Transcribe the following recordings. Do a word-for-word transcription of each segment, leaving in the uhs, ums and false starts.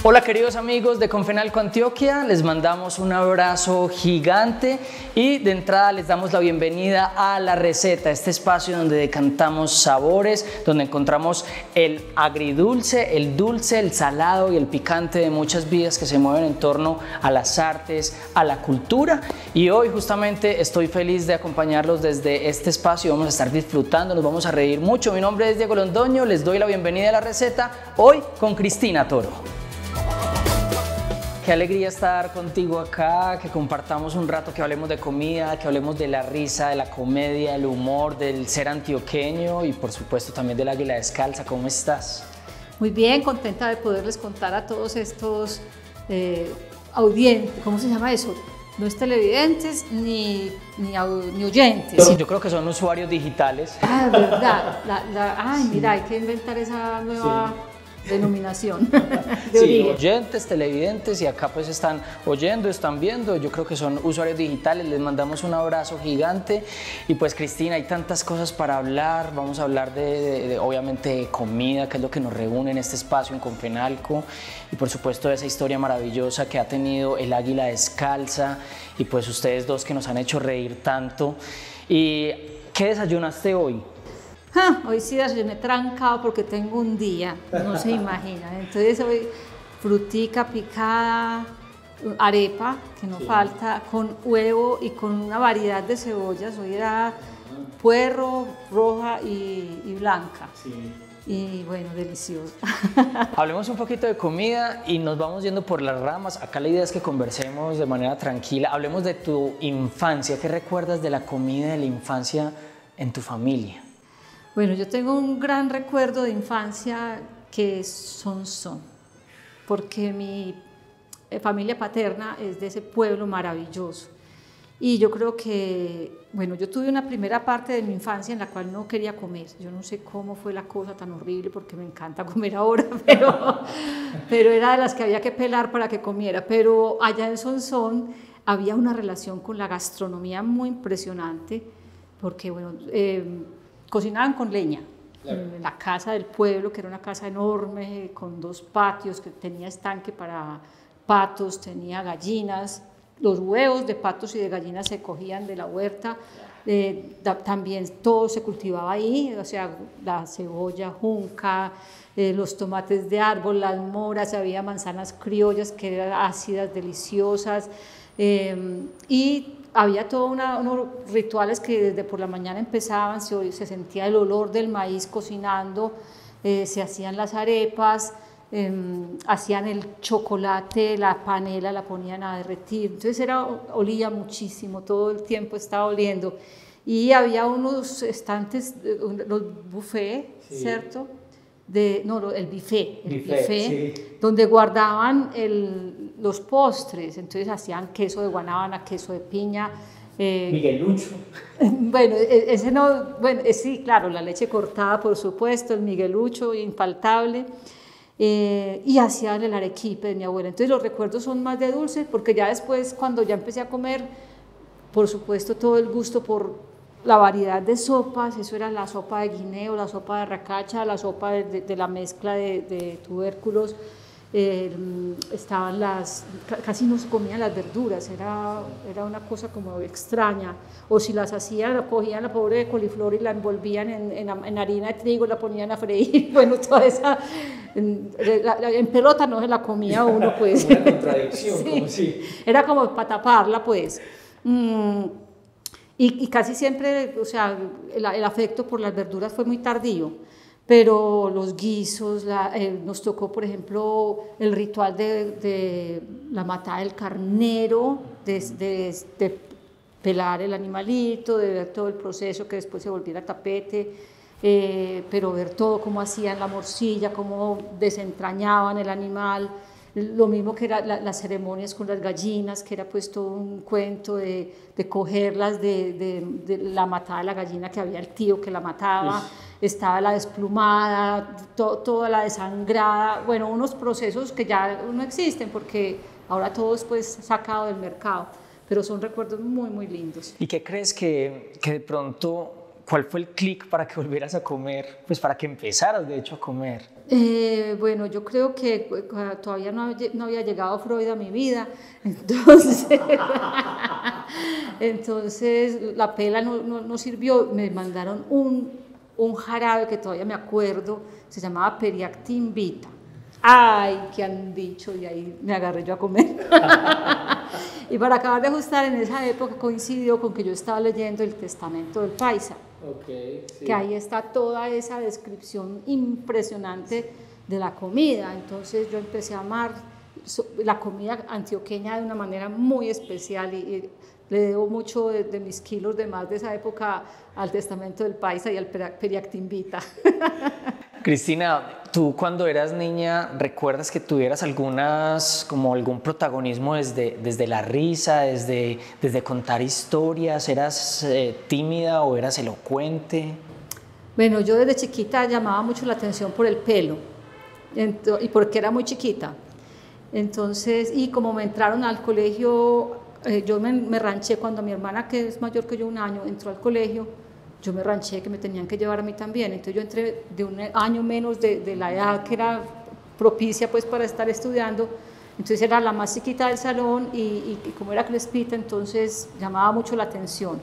Hola queridos amigos de Confenalco Antioquia, les mandamos un abrazo gigante y de entrada les damos la bienvenida a La Receta, este espacio donde decantamos sabores, donde encontramos el agridulce, el dulce, el salado y el picante de muchas vidas que se mueven en torno a las artes, a la cultura. Y hoy justamente estoy feliz de acompañarlos desde este espacio, vamos a estar disfrutando, nos vamos a reír mucho. Mi nombre es Diego Londoño, les doy la bienvenida a La Receta, hoy con Cristina Toro. Qué alegría estar contigo acá, que compartamos un rato, que hablemos de comida, que hablemos de la risa, de la comedia, del humor, del ser antioqueño y por supuesto también del águila descalza. ¿Cómo estás? Muy bien, contenta de poderles contar a todos estos eh, audientes, ¿cómo se llama eso? No es televidentes ni, ni, ni oyentes. Sí, yo creo que son usuarios digitales. Ah, verdad. La, la, ay, mira, hay que inventar esa nueva... Sí. Denominación de sí, origen. Oyentes, televidentes, y acá pues están oyendo, están viendo, yo creo que son usuarios digitales, les mandamos un abrazo gigante. Y pues Cristina, hay tantas cosas para hablar, vamos a hablar de, de, de obviamente de comida, que es lo que nos reúne en este espacio en Confenalco, y por supuesto de esa historia maravillosa que ha tenido el águila descalza, y pues ustedes dos que nos han hecho reír tanto. ¿Y qué desayunaste hoy? Ah, hoy sí desayuné trancado porque tengo un día, no se imagina. Entonces hoy frutica picada, arepa, que no sí. falta, con huevo y con una variedad de cebollas. Hoy era puerro, roja y, y blanca. Sí. Y bueno, delicioso. Hablemos un poquito de comida y nos vamos yendo por las ramas. Acá la idea es que conversemos de manera tranquila. Hablemos de tu infancia. ¿Qué recuerdas de la comida de la infancia en tu familia? Bueno, yo tengo un gran recuerdo de infancia que es Sonsón, porque mi familia paterna es de ese pueblo maravilloso. Y yo creo que, bueno, yo tuve una primera parte de mi infancia en la cual no quería comer. Yo no sé cómo fue la cosa tan horrible, porque me encanta comer ahora, pero, pero era de las que había que pelar para que comiera. Pero allá en Sonsón había una relación con la gastronomía muy impresionante, porque, bueno, eh, cocinaban con leña, claro. En la casa del pueblo, que era una casa enorme, con dos patios, que tenía estanque para patos, tenía gallinas, los huevos de patos y de gallinas se cogían de la huerta, eh, da, también todo se cultivaba ahí, o sea, la cebolla, junca, eh, los tomates de árbol, las moras, había manzanas criollas que eran ácidas, deliciosas, eh, y había todos unos rituales que desde por la mañana empezaban, se, se sentía el olor del maíz cocinando, eh, se hacían las arepas, eh, hacían el chocolate, la panela la ponían a derretir, entonces era, olía muchísimo, todo el tiempo estaba oliendo. Y había unos estantes, los buffets, sí. ¿Cierto? De, no, el buffet, el buffet, buffet sí. Donde guardaban el, los postres, entonces hacían queso de guanábana, queso de piña. Eh, Miguelucho. Bueno, ese no, bueno, sí, claro, la leche cortada, por supuesto, el Miguelucho, infaltable, eh, y hacían el arequipe de mi abuela. Entonces los recuerdos son más de dulce, porque ya después, cuando ya empecé a comer, por supuesto, todo el gusto por la variedad de sopas, eso era la sopa de guineo, la sopa de racacha, la sopa de, de, de la mezcla de, de tubérculos, eh, estaban las, casi no se comían las verduras, era, era una cosa como extraña, o si las hacían, cogían la pobre de coliflor y la envolvían en, en, en harina de trigo, la ponían a freír, bueno, toda esa, en, la, en pelota no se la comía uno, pues. Una contradicción, sí, como si. Era como para taparla, pues. Mm. Y, y casi siempre, o sea, el, el afecto por las verduras fue muy tardío, pero los guisos, la, eh, nos tocó, por ejemplo, el ritual de, de la matada del carnero, de, de, de pelar el animalito, de ver todo el proceso que después se volviera tapete, eh, pero ver todo cómo hacían la morcilla, cómo desentrañaban el animal. Lo mismo que eran la, las ceremonias con las gallinas, que era pues todo un cuento de, de cogerlas, de, de, de la matada de la gallina, que había el tío que la mataba, sí. Estaba la desplumada, to, toda la desangrada, bueno, unos procesos que ya no existen porque ahora todo es pues sacado del mercado, pero son recuerdos muy, muy lindos. ¿Y qué crees que, que de pronto ¿cuál fue el clic para que volvieras a comer? Pues para que empezaras, de hecho, a comer. Eh, bueno, yo creo que todavía no, no había llegado Freud a mi vida, entonces, entonces la pela no, no, no sirvió, me mandaron un, un jarabe que todavía me acuerdo, se llamaba Periactin Vita. Ay, ¿qué han dicho? Y ahí me agarré yo a comer. Y para acabar de ajustar, en esa época coincidió con que yo estaba leyendo el Testamento del Paisa. Okay, sí. Que ahí está toda esa descripción impresionante de la comida. Entonces yo empecé a amar la comida antioqueña de una manera muy especial y, y le debo mucho de, de mis kilos de más de esa época al Testamento del Paisa y al Periactin Vita. Cristina, tú cuando eras niña, ¿recuerdas que tuvieras algunas, como algún protagonismo desde, desde la risa, desde, desde contar historias? ¿Eras eh, tímida o eras elocuente? Bueno, yo desde chiquita llamaba mucho la atención por el pelo y porque era muy chiquita. Entonces, y como me entraron al colegio, eh, yo me, me ranché cuando mi hermana, que es mayor que yo un año, entró al colegio. Yo me ranché que me tenían que llevar a mí también, entonces yo entré de un año menos de, de la edad que era propicia pues para estar estudiando, entonces era la más chiquita del salón y, y, y como era crespita, entonces llamaba mucho la atención.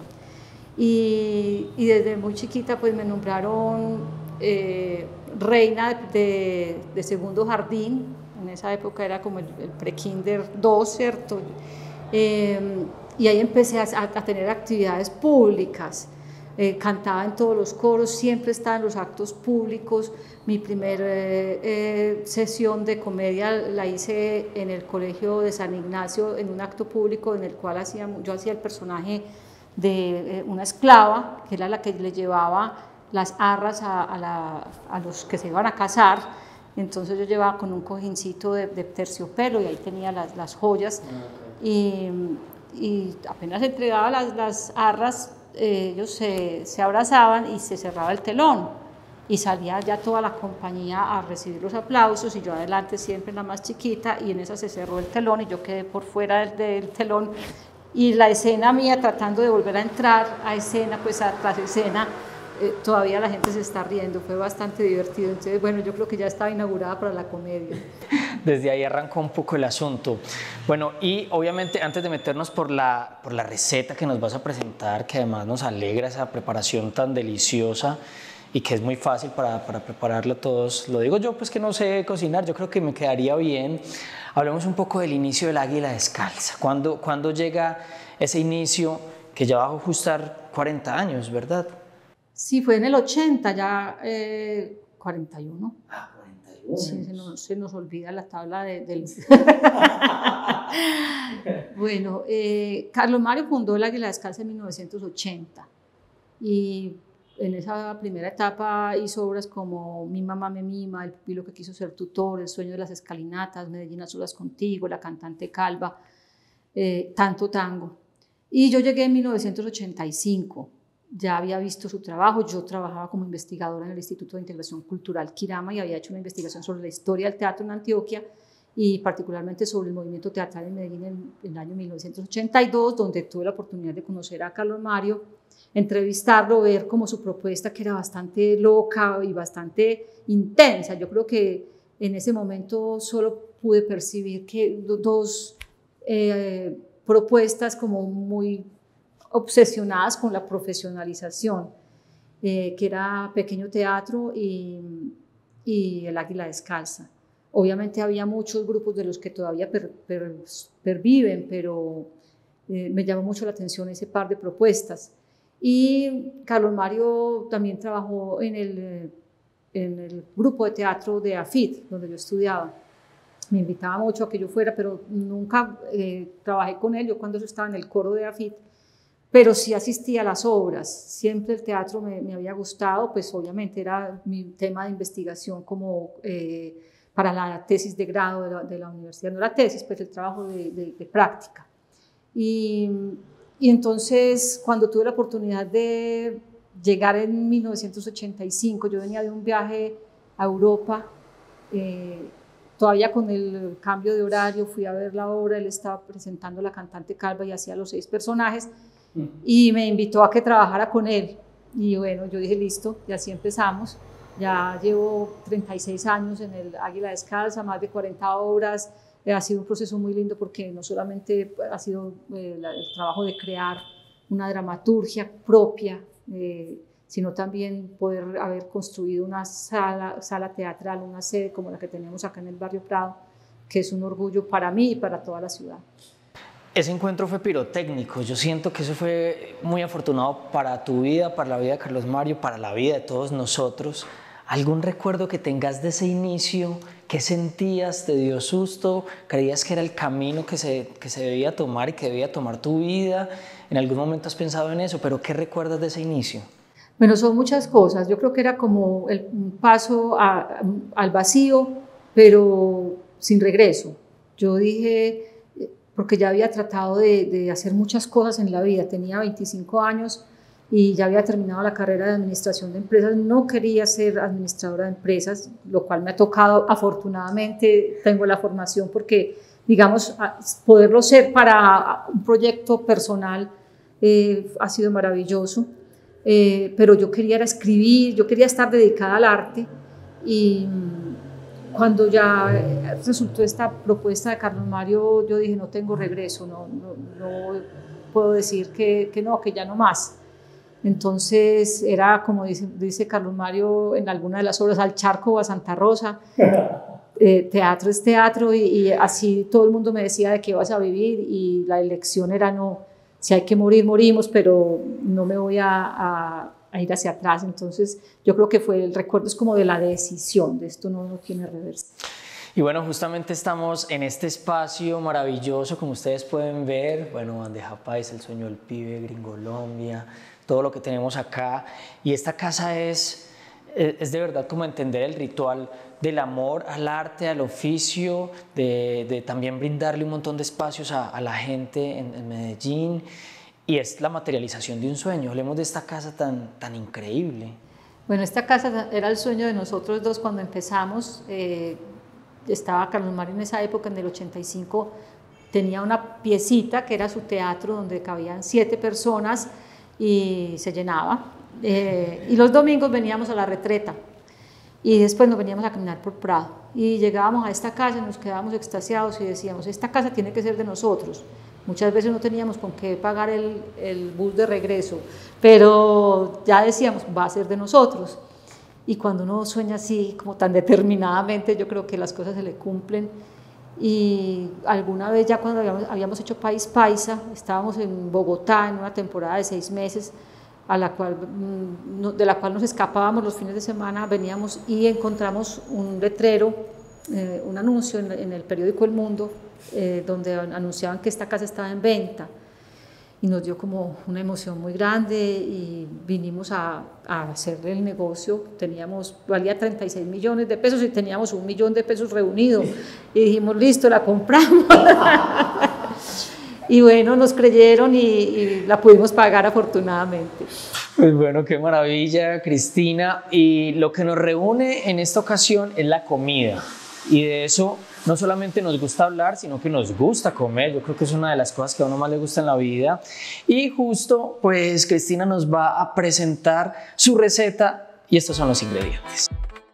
Y, y desde muy chiquita pues me nombraron eh, reina de, de segundo jardín, en esa época era como el, el pre-kinder dos, ¿cierto? Eh, y ahí empecé a, a tener actividades públicas. Eh, cantaba en todos los coros, siempre estaba en los actos públicos. Mi primera eh, eh, sesión de comedia la hice en el colegio de San Ignacio, en un acto público en el cual hacía, yo hacía el personaje de eh, una esclava, que era la que le llevaba las arras a, a, la, a los que se iban a casar. Entonces yo llevaba con un cojincito de, de terciopelo y ahí tenía las, las joyas. Y, y apenas entregaba las, las arras, Eh, ellos se, se abrazaban y se cerraba el telón y salía ya toda la compañía a recibir los aplausos y yo adelante siempre la más chiquita y en esa se cerró el telón y yo quedé por fuera del, del telón y la escena mía tratando de volver a entrar a escena, pues a tras escena, eh, todavía la gente se está riendo, fue bastante divertido, entonces bueno, yo creo que ya estaba inaugurada para la comedia. Desde ahí arrancó un poco el asunto. Bueno, y obviamente antes de meternos por la, por la receta que nos vas a presentar, que además nos alegra esa preparación tan deliciosa y que es muy fácil para, para prepararla todos, lo digo yo pues que no sé cocinar, yo creo que me quedaría bien. Hablemos un poco del inicio del Águila Descalza. ¿Cuándo, cuándo llega ese inicio que ya va a ajustar cuarenta años, verdad? Sí, fue en el ochenta, ya eh, cuarenta y uno. Ah, sí, se, nos, se nos olvida la tabla de, del... Bueno, eh, Carlos Mario fundó el Águila Descalza en mil novecientos ochenta y en esa primera etapa hizo obras como Mi mamá me mima, El pupilo que quiso ser tutor, El sueño de las escalinatas, Medellín a solas contigo, La cantante calva, eh, Tanto tango. Y yo llegué en mil novecientos ochenta y cinco. Ya había visto su trabajo, yo trabajaba como investigadora en el Instituto de Integración Cultural Quirama y había hecho una investigación sobre la historia del teatro en Antioquia y particularmente sobre el movimiento teatral en Medellín en, en el año mil novecientos ochenta y dos, donde tuve la oportunidad de conocer a Carlos Mario, entrevistarlo, ver como su propuesta, que era bastante loca y bastante intensa. Yo creo que en ese momento solo pude percibir que dos eh, propuestas como muy obsesionadas con la profesionalización, eh, que era Pequeño Teatro y, y el Águila Descalza. Obviamente había muchos grupos de los que todavía per, per, perviven, pero eh, me llamó mucho la atención ese par de propuestas. Y Carlos Mario también trabajó en el, en el grupo de teatro de AFIT, donde yo estudiaba. Me invitaba mucho a que yo fuera, pero nunca eh, trabajé con él. Yo cuando yo estaba en el coro de AFIT, pero sí asistía a las obras. Siempre el teatro me, me había gustado, pues obviamente era mi tema de investigación como eh, para la tesis de grado de la, de la universidad, no la tesis, pues el trabajo de, de, de práctica. Y, y entonces cuando tuve la oportunidad de llegar en mil novecientos ochenta y cinco, yo venía de un viaje a Europa, eh, todavía con el cambio de horario, fui a ver la obra, él estaba presentando La cantante calva y hacía los seis personajes, y me invitó a que trabajara con él. Y bueno, yo dije listo, y así empezamos. Ya llevo treinta y seis años en el Águila Descalza, más de cuarenta obras. Eh, ha sido un proceso muy lindo porque no solamente ha sido eh, la, el trabajo de crear una dramaturgia propia, eh, sino también poder haber construido una sala, sala teatral, una sede como la que tenemos acá en el barrio Prado, que es un orgullo para mí y para toda la ciudad. Ese encuentro fue pirotécnico, yo siento que eso fue muy afortunado para tu vida, para la vida de Carlos Mario, para la vida de todos nosotros. ¿Algún recuerdo que tengas de ese inicio? ¿Qué sentías? ¿Te dio susto? ¿Creías que era el camino que se, que se debía tomar y que debía tomar tu vida? ¿En algún momento has pensado en eso? ¿Pero qué recuerdas de ese inicio? Bueno, son muchas cosas. Yo creo que era como el un paso a, al vacío, pero sin regreso. Yo dije, porque ya había tratado de, de hacer muchas cosas en la vida, tenía veinticinco años y ya había terminado la carrera de administración de empresas, no quería ser administradora de empresas, lo cual me ha tocado, afortunadamente tengo la formación porque, digamos, poderlo ser para un proyecto personal eh, ha sido maravilloso, eh, pero yo quería era escribir, yo quería estar dedicada al arte y cuando ya resultó esta propuesta de Carlos Mario, yo dije no tengo regreso, no, no, no puedo decir que, que no, que ya no más. Entonces era como dice, dice Carlos Mario en alguna de las obras, al charco o a Santa Rosa, eh, teatro es teatro y, y así todo el mundo me decía de qué vas a vivir y la elección era no, si hay que morir, morimos, pero no me voy a, a, a ir hacia atrás. Entonces yo creo que fue el recuerdo es como de la decisión, de esto no, no tiene reversa. Y bueno, justamente estamos en este espacio maravilloso, como ustedes pueden ver, bueno, bandeja paisa, el sueño del pibe, Gringolombia, todo lo que tenemos acá, y esta casa es, es de verdad como entender el ritual del amor al arte, al oficio, de, de también brindarle un montón de espacios a, a la gente en, en Medellín, y es la materialización de un sueño. Hablemos de esta casa tan, tan increíble. Bueno, esta casa era el sueño de nosotros dos cuando empezamos. Eh, estaba Carlos Mario en esa época, en el ochenta y cinco, tenía una piecita que era su teatro donde cabían siete personas y se llenaba. Eh, y los domingos veníamos a la retreta y después nos veníamos a caminar por Prado y llegábamos a esta casa y nos quedábamos extasiados y decíamos, esta casa tiene que ser de nosotros. Muchas veces no teníamos con qué pagar el, el bus de regreso, pero ya decíamos, va a ser de nosotros. Y cuando uno sueña así, como tan determinadamente, yo creo que las cosas se le cumplen. Y alguna vez ya cuando habíamos, habíamos hecho País Paisa, estábamos en Bogotá en una temporada de seis meses, a la cual, de la cual nos escapábamos los fines de semana, veníamos y encontramos un letrero, eh, un anuncio en, en el periódico El Mundo, eh, donde anunciaban que esta casa estaba en venta. Y nos dio como una emoción muy grande y vinimos a, a hacerle el negocio. Teníamos, valía treinta y seis millones de pesos y teníamos un millón de pesos reunidos. Y dijimos, listo, la compramos. Y bueno, nos creyeron y, y la pudimos pagar afortunadamente. Pues bueno, qué maravilla, Cristina. Y lo que nos reúne en esta ocasión es la comida. Y de eso no solamente nos gusta hablar, sino que nos gusta comer. Yo creo que es una de las cosas que a uno más le gusta en la vida. Y justo, pues, Cristina nos va a presentar su receta y estos son los ingredientes.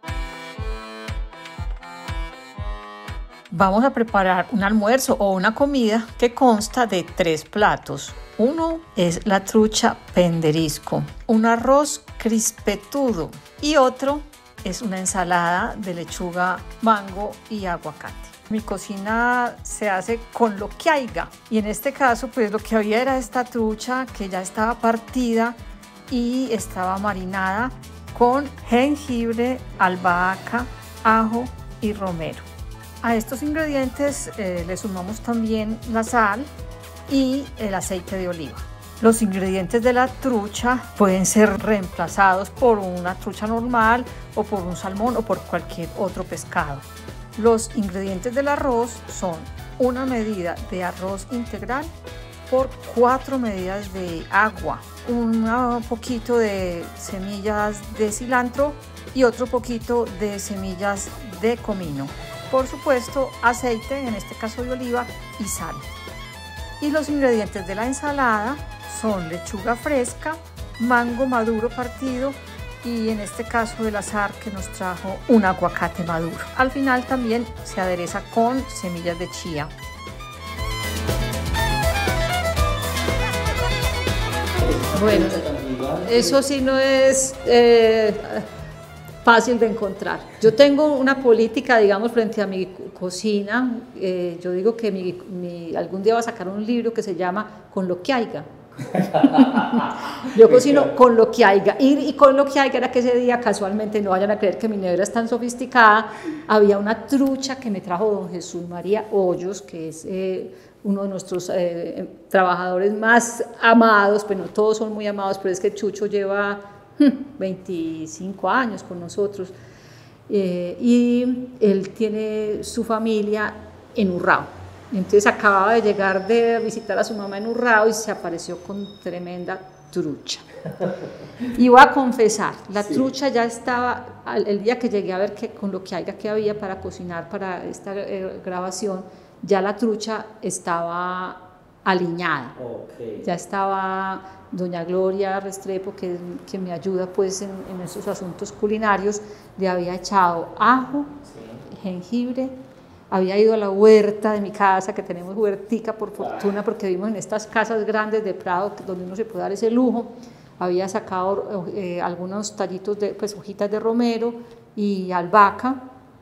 Vamos a preparar un almuerzo o una comida que consta de tres platos. Uno es la trucha penderisco, un arroz crispetudo y otro es una ensalada de lechuga, mango y aguacate. Mi cocina se hace con lo que haya y en este caso pues lo que había era esta trucha que ya estaba partida y estaba marinada con jengibre, albahaca, ajo y romero. A estos ingredientes eh, le sumamos también la sal y el aceite de oliva. Los ingredientes de la trucha pueden ser reemplazados por una trucha normal o por un salmón o por cualquier otro pescado. Los ingredientes del arroz son una medida de arroz integral por cuatro medidas de agua, un poquito de semillas de cilantro y otro poquito de semillas de comino. Por supuesto, aceite, en este caso de oliva, y sal. Y los ingredientes de la ensalada son lechuga fresca, mango maduro partido y en este caso el azar que nos trajo un aguacate maduro. Al final también se adereza con semillas de chía. Bueno, eso sí no es eh, fácil de encontrar. Yo tengo una política, digamos, frente a mi cocina. Eh, yo digo que mi, mi, algún día va a sacar un libro que se llama Con lo que haya. Yo cocino con lo que haya. Y, y con lo que haya era que ese día, casualmente, no vayan a creer que mi nevera es tan sofisticada, había una trucha que me trajo don Jesús María Hoyos, que es eh, uno de nuestros eh, trabajadores más amados. Pues no todos son muy amados, pero es que Chucho lleva veinticinco años con nosotros, eh, y él tiene su familia en Urrao. Entonces acababa de llegar de visitar a su mamá en Urrao y se apareció con tremenda trucha. Y voy a confesar, la sí. trucha ya estaba, el día que llegué a ver que, con lo que haya que había para cocinar para esta eh, grabación, ya la trucha estaba aliñada. Okay. Ya estaba doña Gloria Restrepo, que, que me ayuda pues en, en esos asuntos culinarios, le había echado ajo, sí. jengibre, había ido a la huerta de mi casa, que tenemos huertica por fortuna, porque vivimos en estas casas grandes de Prado, donde uno se puede dar ese lujo. Había sacado eh, algunos tallitos de pues, hojitas de romero y albahaca,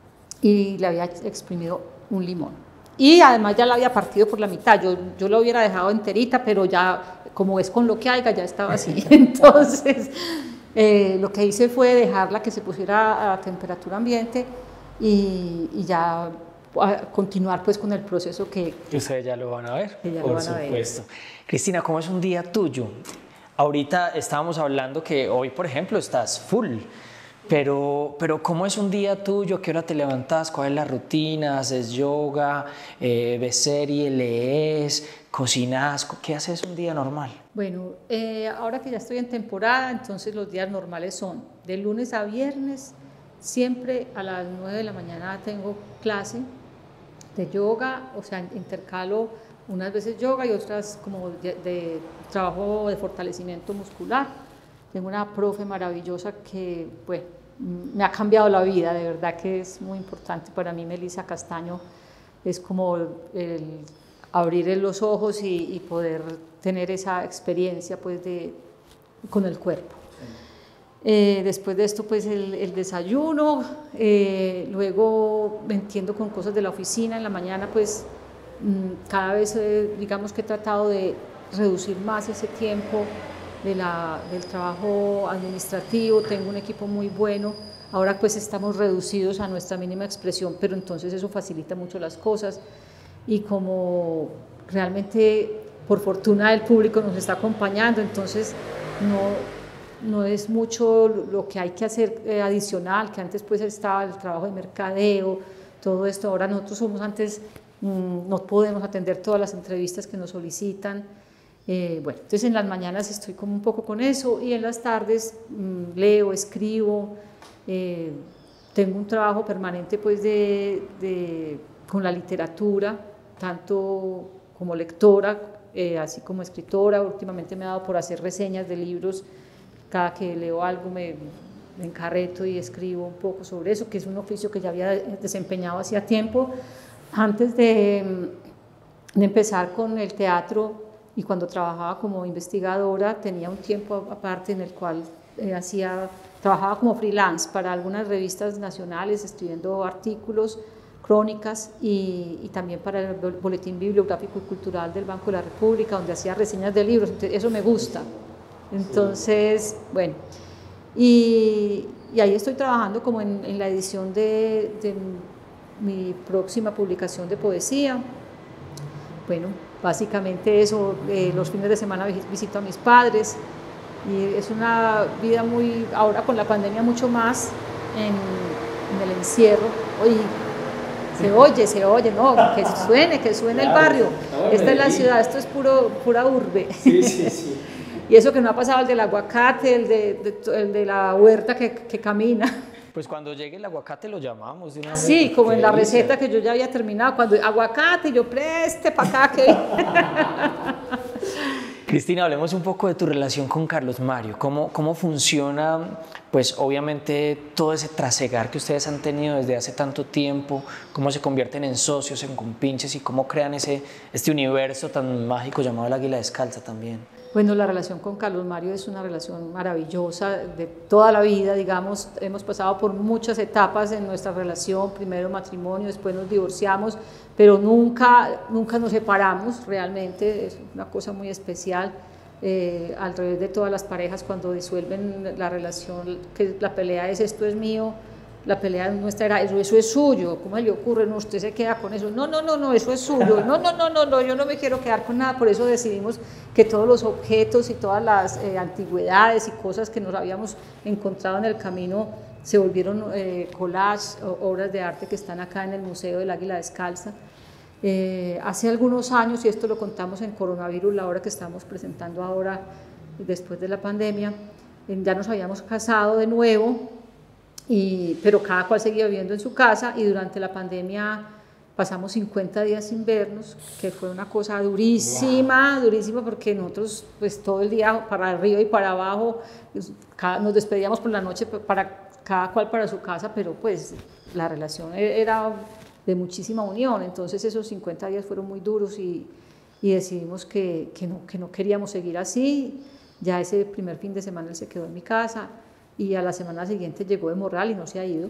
y le había exprimido un limón. Y además ya la había partido por la mitad. Yo, yo lo hubiera dejado enterita, pero ya, como es con lo que haya, ya estaba así. Entonces, eh, lo que hice fue dejarla que se pusiera a temperatura ambiente y, y ya a continuar pues con el proceso que... que ustedes ya lo van a ver, que ya por lo van a supuesto. ver. Cristina, ¿cómo es un día tuyo? Ahorita estábamos hablando que hoy, por ejemplo, estás full, pero, pero ¿cómo es un día tuyo? ¿Qué hora te levantas? ¿Cuál es la rutina? ¿Haces yoga? Eh, ¿Ves serie? ¿Lees? ¿Cocinas? ¿Qué haces un día normal? Bueno, eh, ahora que ya estoy en temporada, entonces los días normales son de lunes a viernes, siempre a las nueve de la mañana tengo clase de yoga, o sea, intercalo unas veces yoga y otras como de, de trabajo de fortalecimiento muscular. Tengo una profe maravillosa que, bueno, me ha cambiado la vida, de verdad que es muy importante para mí. Melissa Castaño es como el abrir los ojos y, y poder tener esa experiencia pues de, con el cuerpo. Eh, después de esto, pues el, el desayuno, eh, luego me entiendo con cosas de la oficina. En la mañana, pues mmm, cada vez, eh, digamos que he tratado de reducir más ese tiempo de la, del trabajo administrativo. Tengo un equipo muy bueno. Ahora, pues estamos reducidos a nuestra mínima expresión, pero entonces eso facilita mucho las cosas. Y como realmente, por fortuna, el público nos está acompañando, entonces no. No es mucho lo que hay que hacer eh, adicional, que antes pues estaba el trabajo de mercadeo, todo esto. Ahora nosotros somos antes, mmm, no podemos atender todas las entrevistas que nos solicitan. Eh, bueno, entonces en las mañanas estoy como un poco con eso y en las tardes mmm, leo, escribo, eh, tengo un trabajo permanente pues de, de, con la literatura, tanto como lectora, eh, así como escritora. Últimamente me ha dado por hacer reseñas de libros. Cada que leo algo me, me encarreto y escribo un poco sobre eso, que es un oficio que ya había desempeñado hacía tiempo. Antes de, de empezar con el teatro y cuando trabajaba como investigadora, tenía un tiempo aparte en el cual eh, hacía, trabajaba como freelance para algunas revistas nacionales, escribiendo artículos, crónicas y, y también para el Boletín Bibliográfico y Cultural del Banco de la República, donde hacía reseñas de libros. Entonces, eso me gusta. Entonces, bueno, y, y ahí estoy trabajando como en, en la edición de, de mi próxima publicación de poesía. Bueno, básicamente eso. Eh, los fines de semana visito a mis padres y es una vida muy, ahora con la pandemia mucho más en, en el encierro. Oye, se oye, se oye, no, que suene, que suene claro, el barrio. Esta es la ciudad, esto es puro, pura urbe. Sí, sí, sí. Y eso que no ha pasado el del aguacate, el de, de, el de la huerta que, que camina. Pues cuando llegue el aguacate lo llamamos de una vez. Sí, como en la receta que yo ya había terminado, cuando aguacate, yo preste para acá que... Cristina, hablemos un poco de tu relación con Carlos Mario. ¿Cómo, cómo funciona, pues obviamente, todo ese trasegar que ustedes han tenido desde hace tanto tiempo? ¿Cómo se convierten en socios, en compinches y cómo crean ese, este universo tan mágico llamado el Águila Descalza también? Bueno, la relación con Carlos Mario es una relación maravillosa de toda la vida, digamos, hemos pasado por muchas etapas en nuestra relación, primero matrimonio, después nos divorciamos, pero nunca, nunca nos separamos realmente, es una cosa muy especial, eh, al revés de todas las parejas cuando disuelven la relación, que la pelea es esto es mío, la pelea nuestra era, eso, eso es suyo, ¿cómo le ocurre? No, usted se queda con eso, no, no, no, no, eso es suyo, no, no, no, no, no, yo no me quiero quedar con nada, por eso decidimos que todos los objetos y todas las eh, antigüedades y cosas que nos habíamos encontrado en el camino se volvieron eh, collages, obras de arte que están acá en el Museo del Águila Descalza. Eh, hace algunos años, y esto lo contamos en Coronavirus, la obra que estamos presentando ahora después de la pandemia, eh, ya nos habíamos casado de nuevo, Y, pero cada cual seguía viviendo en su casa y durante la pandemia pasamos cincuenta días sin vernos, que fue una cosa durísima, wow. durísima porque nosotros pues todo el día para arriba y para abajo, cada, nos despedíamos por la noche para cada cual para su casa, pero pues la relación era de muchísima unión, entonces esos cincuenta días fueron muy duros y, y decidimos que, que, no, que no queríamos seguir así. Ya ese primer fin de semana él se quedó en mi casa y a la semana siguiente llegó de Morral y no se ha ido.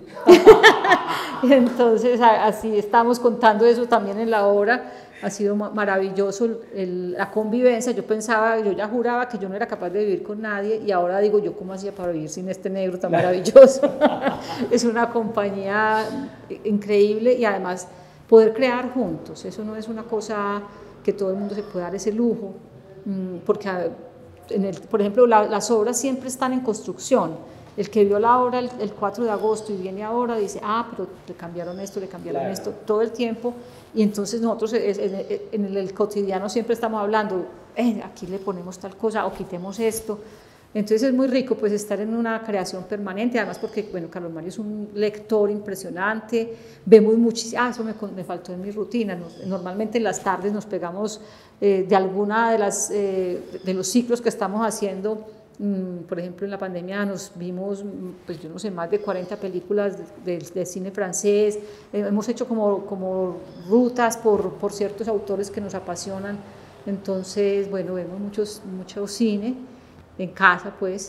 Entonces así estamos contando eso también en la obra. Ha sido maravilloso el, la convivencia. Yo pensaba, yo ya juraba que yo no era capaz de vivir con nadie y ahora digo yo cómo hacía para vivir sin este negro tan maravilloso. Es una compañía increíble y además poder crear juntos, eso no es una cosa que todo el mundo se puede dar ese lujo, porque en el, por ejemplo la, las obras siempre están en construcción. El que vio la obra el, el cuatro de agosto y viene ahora dice, ah, pero le cambiaron esto, le cambiaron claro. esto, todo el tiempo, y entonces nosotros en, en el, el cotidiano siempre estamos hablando, eh, aquí le ponemos tal cosa o quitemos esto. Entonces es muy rico pues estar en una creación permanente, además porque bueno, Carlos Mario es un lector impresionante, vemos muchísimo, ah, eso me, me faltó en mi rutina, nos, normalmente en las tardes nos pegamos eh, de alguna de, las, eh, de los ciclos que estamos haciendo. Por ejemplo, en la pandemia nos vimos, pues yo no sé, más de cuarenta películas de, de, de cine francés, eh, hemos hecho como, como rutas por, por ciertos autores que nos apasionan, entonces, bueno, vemos muchos, mucho cine en casa, pues,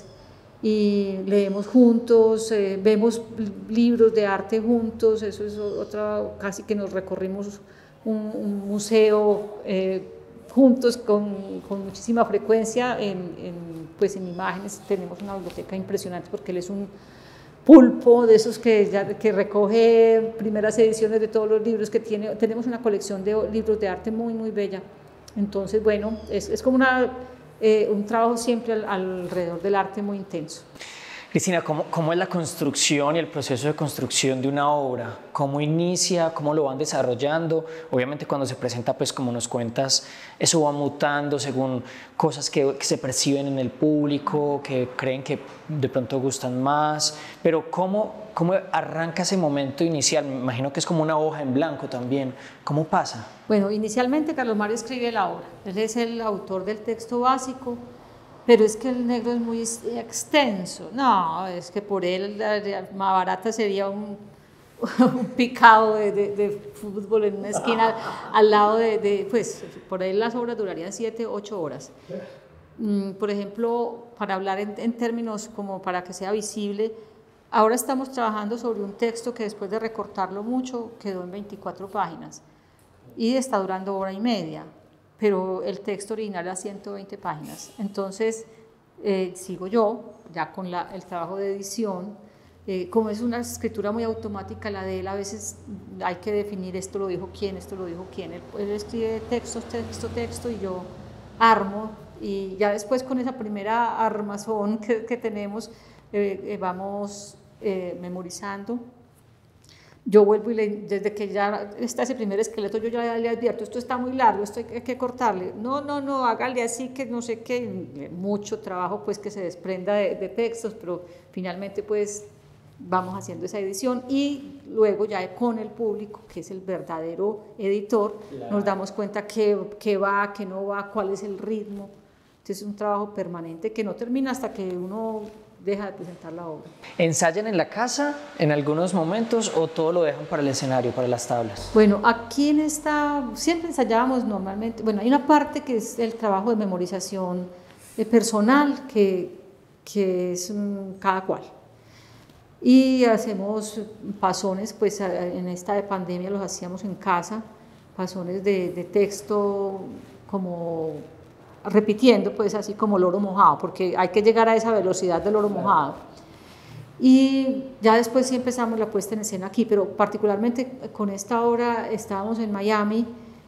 y leemos juntos, eh, vemos libros de arte juntos, eso es otra, casi que nos recorrimos un, un museo eh, juntos con, con muchísima frecuencia en, en, pues en imágenes. Tenemos una biblioteca impresionante porque él es un pulpo de esos que, ya, que recoge primeras ediciones de todos los libros que tiene. Tenemos una colección de libros de arte muy muy bella, entonces bueno, es, es como una, eh, un trabajo siempre al, alrededor del arte muy intenso. Cristina, ¿cómo, ¿cómo es la construcción y el proceso de construcción de una obra? ¿Cómo inicia? ¿Cómo lo van desarrollando? Obviamente cuando se presenta, pues como nos cuentas, eso va mutando según cosas que, que se perciben en el público, que creen que de pronto gustan más, pero ¿cómo, cómo arranca ese momento inicial? Me imagino que es como una hoja en blanco también. ¿Cómo pasa? Bueno, inicialmente Carlos Mario escribe la obra, él es el autor del texto básico, pero es que el negro es muy extenso, no, es que por él la, la más barata sería un, un picado de, de, de fútbol en una esquina al lado de, de, pues por él las obras durarían siete, ocho horas. Mm, por ejemplo, para hablar en, en términos como para que sea visible, ahora estamos trabajando sobre un texto que después de recortarlo mucho quedó en veinticuatro páginas y está durando hora y media. Pero el texto original era ciento veinte páginas, entonces eh, sigo yo, ya con la, el trabajo de edición, eh, como es una escritura muy automática la de él, a veces hay que definir esto lo dijo quién, esto lo dijo quién, él, él escribe texto, texto, texto y yo armo, y ya después con esa primera armazón que, que tenemos, eh, eh, vamos eh, memorizando. Yo vuelvo y le, desde que ya está ese primer esqueleto, yo ya le advierto, esto está muy largo, esto hay que cortarle. No, no, no, hágale así, que no sé qué, mucho trabajo pues que se desprenda de, de textos, pero finalmente pues vamos haciendo esa edición y luego ya con el público, que es el verdadero editor, claro. Nos damos cuenta qué, qué va, qué no va, cuál es el ritmo. Entonces es un trabajo permanente que no termina hasta que uno deja de presentar la obra. ¿Ensayan en la casa en algunos momentos o todo lo dejan para el escenario, para las tablas? Bueno, aquí en esta, siempre ensayábamos normalmente, bueno, hay una parte que es el trabajo de memorización eh, personal, que, que es um, cada cual. Y hacemos pasones, pues en esta de pandemia los hacíamos en casa, pasones de, de texto como repitiendo, pues así como loro mojado, porque hay que llegar a esa velocidad del loro mojado. Y ya después sí empezamos la puesta en escena aquí, pero particularmente con esta obra estábamos en Miami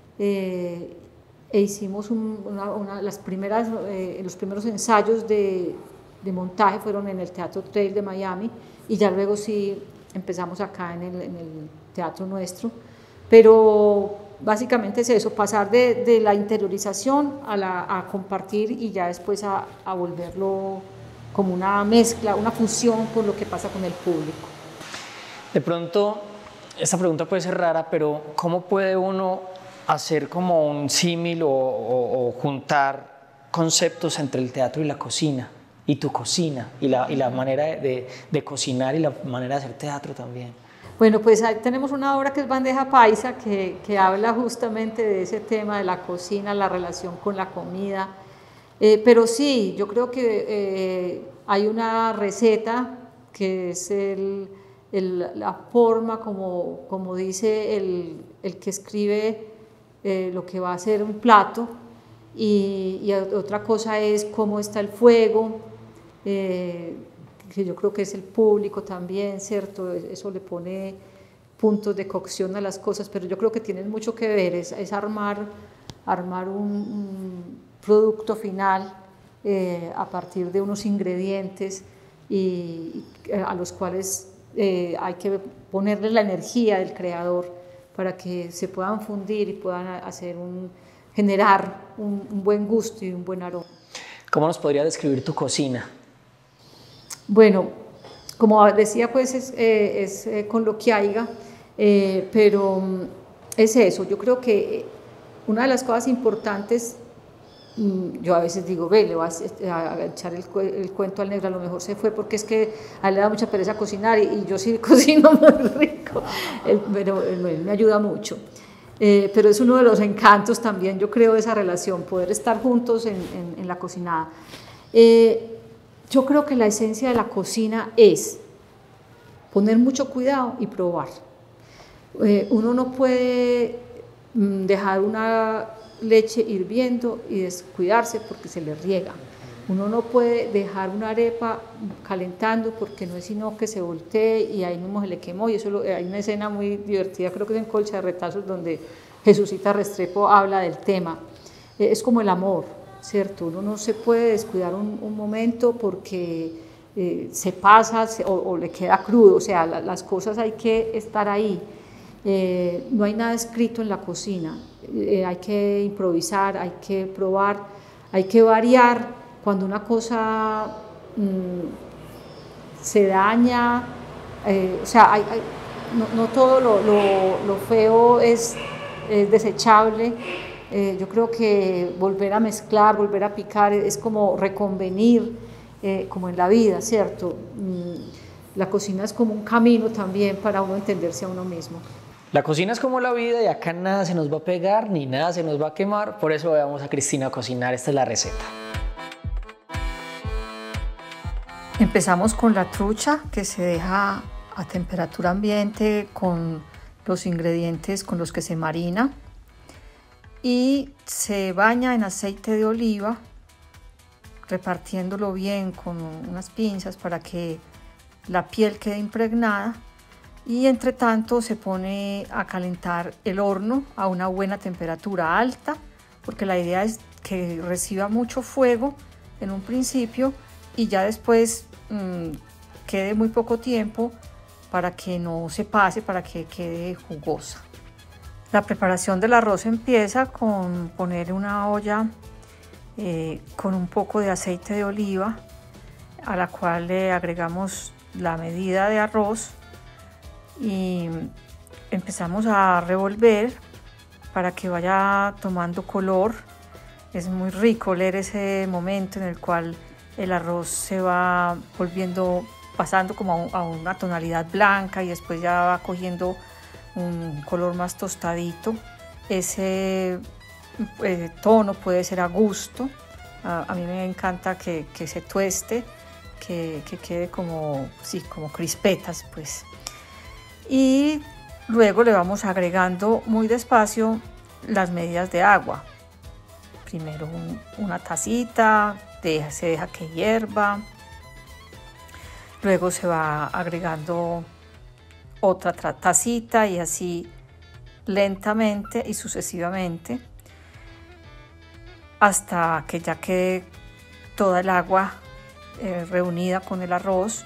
eh, e hicimos un, una, una, las primeras, eh, los primeros ensayos de, de montaje fueron en el Teatro Trail de Miami y ya luego sí empezamos acá en el, en el teatro nuestro, pero básicamente es eso, pasar de, de la interiorización a, la, a compartir y ya después a, a volverlo como una mezcla, una fusión con lo que pasa con el público. De pronto, esta pregunta puede ser rara, pero ¿cómo puede uno hacer como un símil o, o, o juntar conceptos entre el teatro y la cocina? Y tu cocina, y la, y la manera de, de cocinar y la manera de hacer teatro también. Bueno, pues ahí tenemos una obra que es Bandeja Paisa, que, que habla justamente de ese tema de la cocina, la relación con la comida. Eh, pero sí, yo creo que eh, hay una receta que es el, el, la forma, como, como dice el, el que escribe eh, lo que va a ser un plato, y, y otra cosa es cómo está el fuego, eh, que yo creo que es el público también, ¿cierto? Eso le pone puntos de cocción a las cosas, pero yo creo que tienen mucho que ver, es, es armar, armar un, un producto final eh, a partir de unos ingredientes y, y a los cuales eh, hay que ponerle la energía del creador para que se puedan fundir y puedan hacer un, generar un, un buen gusto y un buen aroma. ¿Cómo nos podría describir tu cocina? Bueno, como decía, pues es, eh, es eh, con lo que haya, eh, pero es eso, yo creo que una de las cosas importantes, yo a veces digo, ve, le vas a, a echar el, el cuento al negro, a lo mejor se fue porque es que a él le da mucha pereza cocinar y, y yo sí cocino muy rico, él, pero él, él me ayuda mucho. Eh, pero es uno de los encantos también, yo creo, de esa relación, poder estar juntos en, en, en la cocinada. Eh, Yo creo que la esencia de la cocina es poner mucho cuidado y probar. Eh, uno no puede mm, dejar una leche hirviendo y descuidarse porque se le riega. Uno no puede dejar una arepa calentando porque no es sino que se voltee y ahí mismo se le quemó. Y eso lo, hay una escena muy divertida, creo que es en Colcha de Retazos, donde Jesucita Restrepo habla del tema. Eh, es como el amor, ¿cierto? Uno no se puede descuidar un, un momento porque eh, se pasa se, o, o le queda crudo, o sea, la, las cosas hay que estar ahí. Eh, no hay nada escrito en la cocina, eh, hay que improvisar, hay que probar, hay que variar. Cuando una cosa mmm, se daña, eh, o sea, hay, hay, no, no todo lo, lo, lo feo es, es desechable. Eh, yo creo que volver a mezclar, volver a picar es como reconvenir, eh, como en la vida, ¿cierto? Mm, la cocina es como un camino también para uno entenderse a uno mismo. La cocina es como la vida y acá nada se nos va a pegar ni nada se nos va a quemar, por eso vamos a Cristina a cocinar, esta es la receta. Empezamos con la trucha, que se deja a temperatura ambiente con los ingredientes con los que se marina, y se baña en aceite de oliva, repartiéndolo bien con unas pinzas para que la piel quede impregnada, y entre tanto se pone a calentar el horno a una buena temperatura alta, porque la idea es que reciba mucho fuego en un principio y ya después mmm, quede muy poco tiempo para que no se pase, para que quede jugosa. La preparación del arroz empieza con poner una olla eh, con un poco de aceite de oliva, a la cual le agregamos la medida de arroz y empezamos a revolver para que vaya tomando color. Es muy rico leer ese momento en el cual el arroz se va volviendo, pasando como a, un, a una tonalidad blanca y después ya va cogiendo un color más tostadito. Ese eh, tono puede ser a gusto. A, a mí me encanta que, que se tueste, que, que quede como, sí, como crispetas, pues. Y luego le vamos agregando muy despacio las medidas de agua. Primero un, una tacita, deja, se deja que hierva. Luego se va agregando otra tacita y así lentamente y sucesivamente hasta que ya quede toda el agua eh, reunida con el arroz.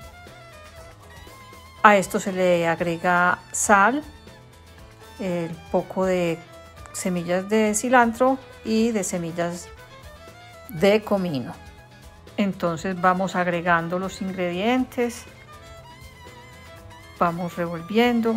A esto se le agrega sal, el poco de semillas de cilantro y de semillas de comino. Entonces vamos agregando los ingredientes, vamos revolviendo.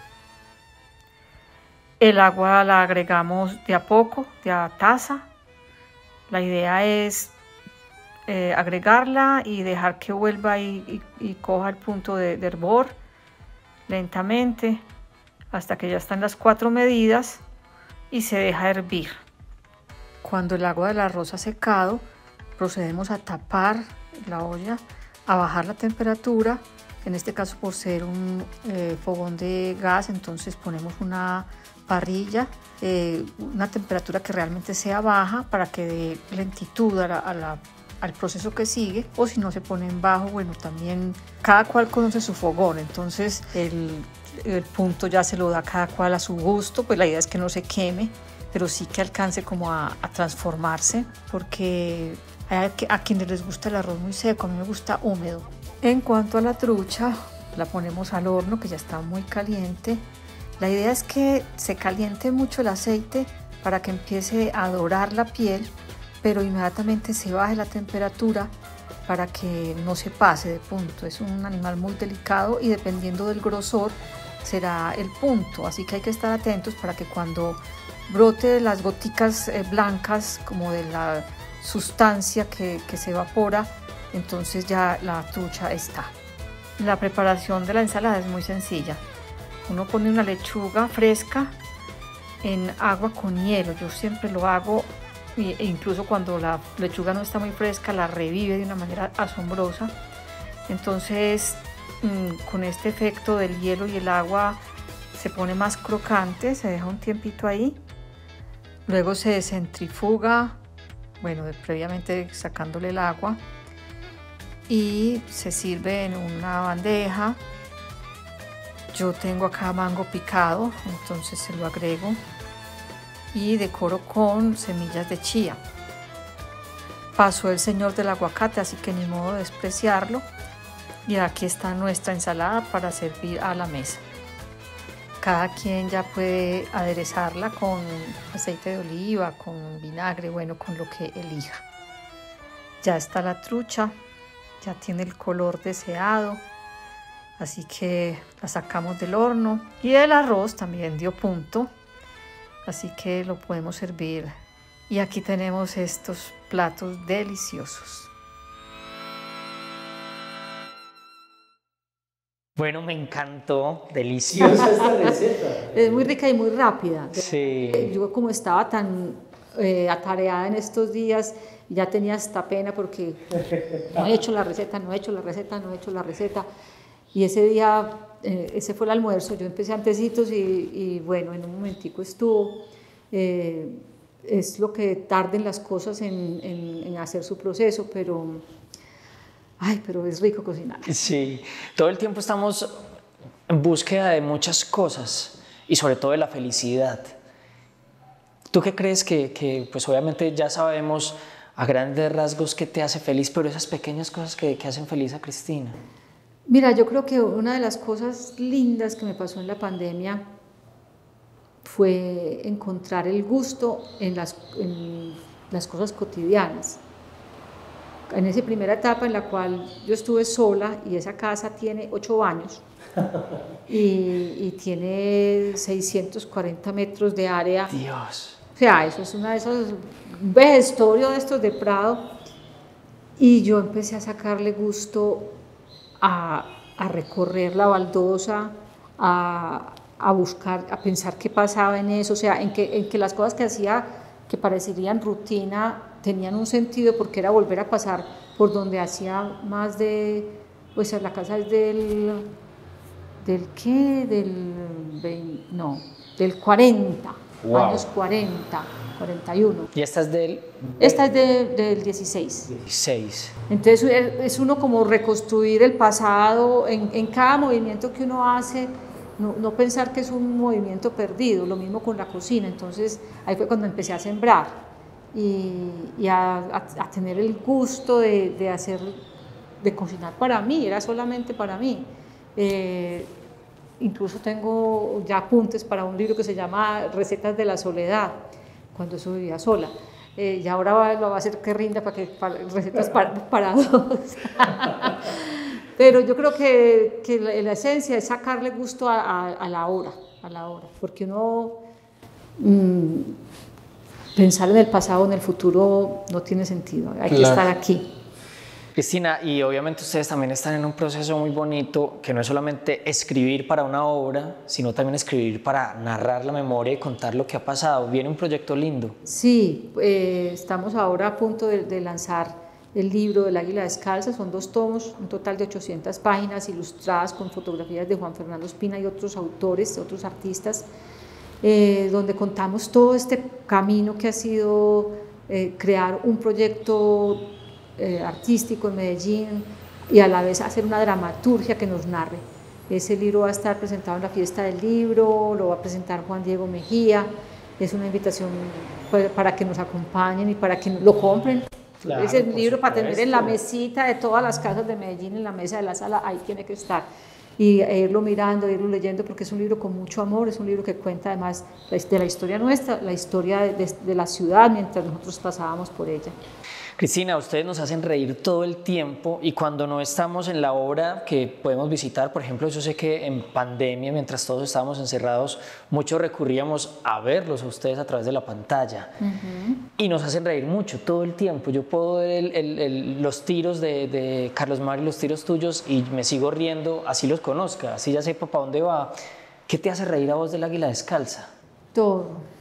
El agua la agregamos de a poco, de a taza. La idea es eh, agregarla y dejar que vuelva y, y, y coja el punto de, de hervor lentamente hasta que ya están las cuatro medidas y se deja hervir. Cuando el agua del arroz ha secado, procedemos a tapar la olla, a bajar la temperatura. En este caso, por ser un eh, fogón de gas, entonces ponemos una parrilla, eh, una temperatura que realmente sea baja para que dé lentitud a la, a la, al proceso que sigue, o si no se pone en bajo, bueno, también cada cual conoce su fogón, entonces el, el punto ya se lo da cada cual a su gusto, pues la idea es que no se queme, pero sí que alcance como a, a transformarse, porque hay a, a quienes les gusta el arroz muy seco, a mí me gusta húmedo. En cuanto a la trucha, la ponemos al horno que ya está muy caliente. La idea es que se caliente mucho el aceite para que empiece a dorar la piel, pero inmediatamente se baje la temperatura para que no se pase de punto. Es un animal muy delicado y dependiendo del grosor será el punto, así que hay que estar atentos para que cuando brote las goticas blancas como de la sustancia que, que se evapora, entonces ya la trucha está. La preparación de la ensalada es muy sencilla. Uno pone una lechuga fresca en agua con hielo. Yo siempre lo hago, e incluso cuando la lechuga no está muy fresca, la revive de una manera asombrosa. Entonces, con este efecto del hielo y el agua, se pone más crocante, se deja un tiempito ahí. Luego se centrifuga, bueno, previamente sacándole el agua, y se sirve en una bandeja. Yo tengo acá mango picado, entonces se lo agrego y decoro con semillas de chía. Pasó el señor del aguacate, así que ni modo de despreciarlo. Y aquí está nuestra ensalada para servir a la mesa. Cada quien ya puede aderezarla con aceite de oliva, con vinagre, bueno, con lo que elija. Ya está la trucha, ya tiene el color deseado. Así que la sacamos del horno y el arroz también dio punto, así que lo podemos servir. Y aquí tenemos estos platos deliciosos. Bueno, me encantó, deliciosa esta receta. Es muy rica y muy rápida. Sí. Yo como estaba tan eh, atareada en estos días, ya tenía hasta pena porque no he hecho la receta, no he hecho la receta, no he hecho la receta. Y ese día, eh, ese fue el almuerzo, yo empecé antecitos y, y bueno, en un momentico estuvo. Eh, es lo que tarden las cosas en, en, en hacer su proceso, pero, ay, pero es rico cocinar. Sí, todo el tiempo estamos en búsqueda de muchas cosas y sobre todo de la felicidad. ¿Tú qué crees que, que pues obviamente ya sabemos a grandes rasgos qué te hace feliz, pero esas pequeñas cosas que, que hacen feliz a Cristina? Mira, yo creo que una de las cosas lindas que me pasó en la pandemia fue encontrar el gusto en las, en las cosas cotidianas. En esa primera etapa en la cual yo estuve sola y esa casa tiene ocho baños y, y tiene seiscientos cuarenta metros de área. Dios. O sea, eso es una de esos, un vejestorio de estos de Prado, y yo empecé a sacarle gusto a, a recorrer la baldosa, a, a buscar, a pensar qué pasaba en eso, o sea, en que, en que las cosas que hacía, que parecerían rutina, tenían un sentido, porque era volver a pasar por donde hacía más de, pues la casa es del, del ¿qué? Del, veinte, no, del cuarenta, wow. Años cuarenta, cuarenta y uno. ¿Y esta es del? Esta es de, del dieciséis. dieciséis. Entonces es uno como reconstruir el pasado en, en cada movimiento que uno hace, no, no pensar que es un movimiento perdido, lo mismo con la cocina. Entonces ahí fue cuando empecé a sembrar y, y a, a, a tener el gusto de, de hacer, de cocinar para mí, era solamente para mí. Eh, incluso tengo ya apuntes para un libro que se llama Recetas de la Soledad, cuando eso vivía sola. Eh, y ahora va, lo va a hacer que rinda para que para, recetas para, para dos. Pero yo creo que, que la, la esencia es sacarle gusto a, a, a la hora, a la hora, porque uno mmm, pensar en el pasado o en el futuro no tiene sentido, hay claro. que estar aquí. Cristina, y obviamente ustedes también están en un proceso muy bonito, que no es solamente escribir para una obra, sino también escribir para narrar la memoria y contar lo que ha pasado. Viene un proyecto lindo. Sí, eh, estamos ahora a punto de, de lanzar el libro del Águila Descalza, son dos tomos, un total de ochocientas páginas ilustradas con fotografías de Juan Fernando Espina y otros autores, otros artistas, eh, donde contamos todo este camino que ha sido eh, crear un proyecto Eh, artístico en Medellín y a la vez hacer una dramaturgia que nos narre. Ese libro va a estar presentado en la fiesta del libro, lo va a presentar Juan Diego Mejía, es una invitación para que nos acompañen y para que lo compren. Claro, ese libro para tener en la mesita de todas las casas de Medellín, en la mesa de la sala, ahí tiene que estar. Y e irlo mirando, irlo leyendo, porque es un libro con mucho amor, es un libro que cuenta además de la historia nuestra, la historia de, de, de la ciudad mientras nosotros pasábamos por ella. Cristina, ustedes nos hacen reír todo el tiempo y cuando no estamos en la obra que podemos visitar, por ejemplo, yo sé que en pandemia, mientras todos estábamos encerrados, muchos recurríamos a verlos a ustedes a través de la pantalla. Uh-huh. Y nos hacen reír mucho todo el tiempo. Yo puedo ver el, el, el, los tiros de, de Carlos Mario, los tiros tuyos y me sigo riendo, así los conozca, así ya sé para dónde va. ¿Qué te hace reír a vos del Águila Descalza? Todo.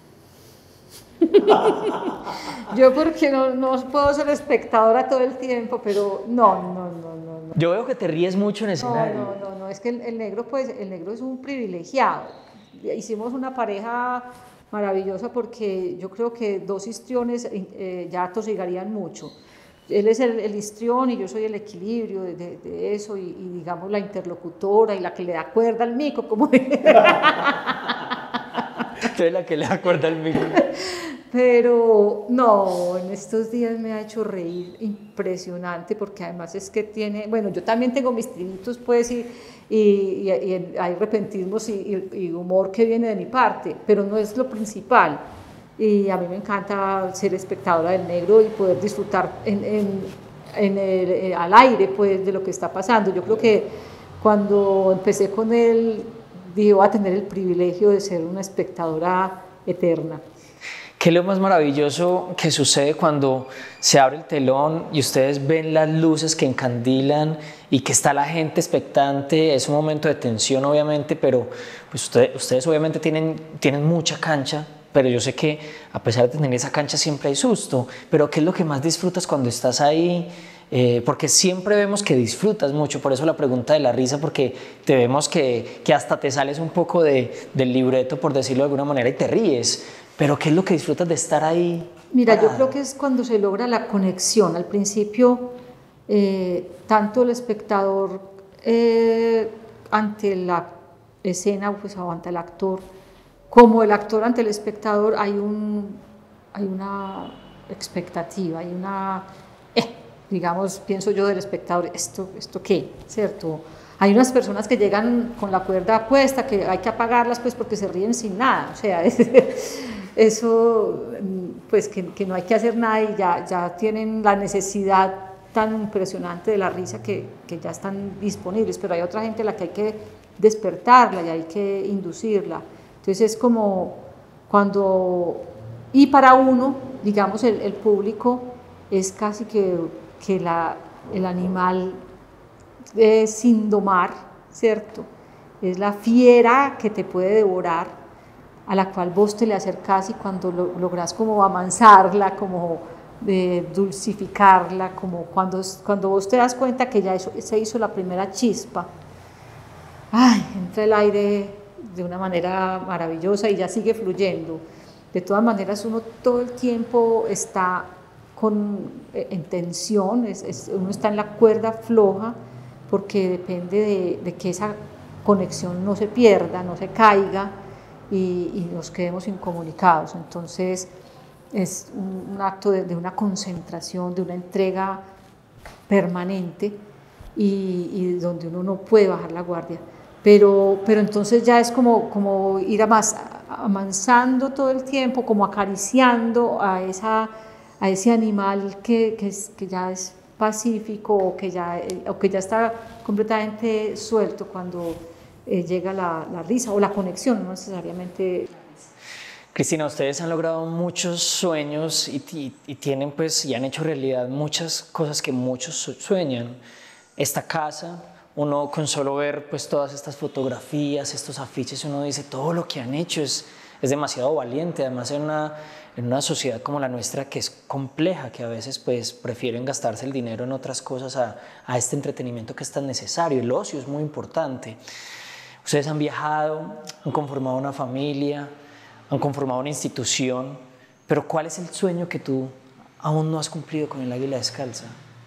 Yo porque no, no puedo ser espectadora todo el tiempo, pero no, no, no, no, no. Yo veo que te ríes mucho en escenario. No, no, no, no, es que el, el negro, pues, el negro es un privilegiado. Hicimos una pareja maravillosa porque yo creo que dos histriones eh, ya tosigarían mucho. Él es el, el histrión y yo soy el equilibrio de, de, de eso y, y digamos la interlocutora y la que le da cuerda al mico, como Tú eres la que le da cuerda al mico. Pero no, en estos días me ha hecho reír impresionante porque además es que tiene, bueno, yo también tengo mis trinitos pues y, y, y, y hay repentismos y, y, y humor que viene de mi parte, pero no es lo principal. Y a mí me encanta ser espectadora del negro y poder disfrutar en, en, en el, eh, al aire pues de lo que está pasando. Yo creo que cuando empecé con él dije voy a tener el privilegio de ser una espectadora eterna. ¿Qué es lo más maravilloso que sucede cuando se abre el telón y ustedes ven las luces que encandilan y que está la gente expectante? Es un momento de tensión obviamente, pero pues ustedes, ustedes obviamente tienen, tienen mucha cancha, pero yo sé que a pesar de tener esa cancha siempre hay susto. Pero ¿qué es lo que más disfrutas cuando estás ahí? Eh, porque siempre vemos que disfrutas mucho, por eso la pregunta de la risa, porque te vemos que, que hasta te sales un poco de, del libreto, por decirlo de alguna manera, y te ríes. Pero ¿qué es lo que disfrutas de estar ahí? Mira, parada? Yo creo que es cuando se logra la conexión. Al principio, eh, tanto el espectador eh, ante la escena, pues, o ante el actor, como el actor ante el espectador, hay, un, hay una expectativa, hay una, eh, digamos, pienso yo del espectador, ¿esto, esto qué? ¿Cierto? Hay unas personas que llegan con la cuerda puesta, que hay que apagarlas pues porque se ríen sin nada, o sea, eso, pues que, que no hay que hacer nada y ya, ya tienen la necesidad tan impresionante de la risa que, que ya están disponibles, pero hay otra gente a la que hay que despertarla y hay que inducirla. Entonces es como cuando y para uno, digamos, el, el público es casi que, que la, el animal eh, sin domar, ¿cierto? Es la fiera que te puede devorar, a la cual vos te le acercás y cuando lo, lográs como amansarla, como de dulcificarla, como cuando, cuando vos te das cuenta que ya eso, se hizo la primera chispa, ay, entra el aire de una manera maravillosa y ya sigue fluyendo. De todas maneras, uno todo el tiempo está con, eh, en tensión, es, es, uno está en la cuerda floja, porque depende de, de que esa conexión no se pierda, no se caiga y, y nos quedemos incomunicados. Entonces, es un, un acto de, de una concentración, de una entrega permanente y, y donde uno no puede bajar la guardia. Pero, pero entonces ya es como, como ir a más, amansando todo el tiempo, como acariciando a, esa, a ese animal que, que, es, que ya es pacífico o que ya, o que ya está completamente suelto cuando eh, llega la, la risa o la conexión, no necesariamente. Cristina, ustedes han logrado muchos sueños y, y, y tienen pues y han hecho realidad muchas cosas que muchos sueñan. Esta casa, uno con solo ver pues todas estas fotografías, estos afiches, uno dice todo lo que han hecho es, es demasiado valiente, además en una, en una sociedad como la nuestra que es compleja, que a veces pues prefieren gastarse el dinero en otras cosas a, a este entretenimiento que es tan necesario. El ocio es muy importante. Ustedes han viajado, han conformado una familia, han conformado una institución, pero ¿cuál es el sueño que tú aún no has cumplido con el Águila Descalza?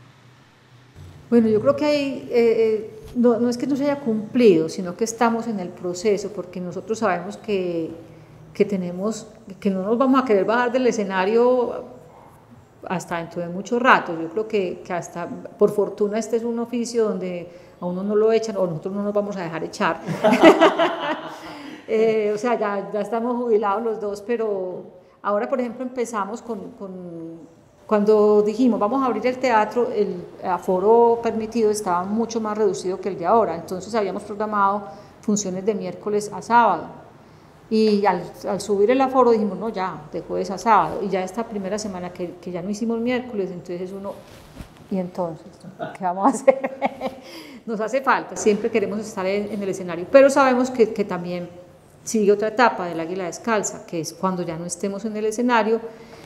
Bueno, yo creo que hay, eh, no, no es que no se haya cumplido, sino que estamos en el proceso, porque nosotros sabemos que, que tenemos, que no nos vamos a querer bajar del escenario hasta dentro de mucho rato. Yo creo que, que hasta, por fortuna, este es un oficio donde a uno no lo echan o nosotros no nos vamos a dejar echar. eh, o sea, ya, ya estamos jubilados los dos, pero ahora, por ejemplo, empezamos con... con Cuando dijimos vamos a abrir el teatro, el aforo permitido estaba mucho más reducido que el de ahora, entonces habíamos programado funciones de miércoles a sábado y al, al subir el aforo dijimos no, ya, de jueves a sábado, y ya esta primera semana que, que ya no hicimos miércoles, entonces uno, y entonces, ¿qué vamos a hacer? Nos hace falta, siempre queremos estar en, en el escenario, pero sabemos que, que también sigue otra etapa del Águila Descalza, que es cuando ya no estemos en el escenario.